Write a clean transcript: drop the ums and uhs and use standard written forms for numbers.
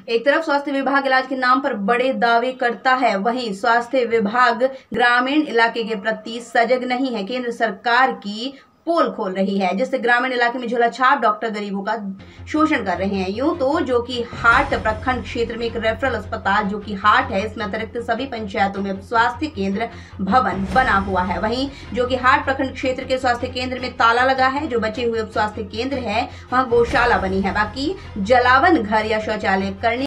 एक तरफ स्वास्थ्य विभाग इलाज के नाम पर बड़े दावे करता है, वहीं स्वास्थ्य विभाग ग्रामीण इलाके के प्रति सजग नहीं है। केंद्र सरकार की पोल खोल रही है, जिससे ग्रामीण इलाके में झोला छाप डॉक्टर गरीबों का शोषण कर रहे हैं। यूं तो जो कि हाट प्रखंड क्षेत्र में एक रेफरल अस्पताल जो कि हाट है, इसमें अतिरिक्त सभी पंचायतों में स्वास्थ्य केंद्र भवन बना हुआ है। वहीं जो कि हाट प्रखंड क्षेत्र के स्वास्थ्य केंद्र में ताला लगा है, जो बचे हुए स्वास्थ्य केंद्र है वहां गौशाला बनी है। बाकी जलावन घर या शौचालय करने